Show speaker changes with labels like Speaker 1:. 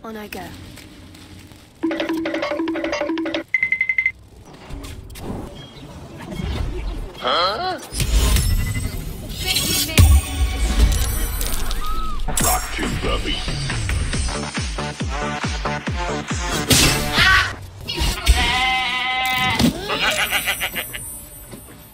Speaker 1: On I go.
Speaker 2: Huh? Rock to the beat.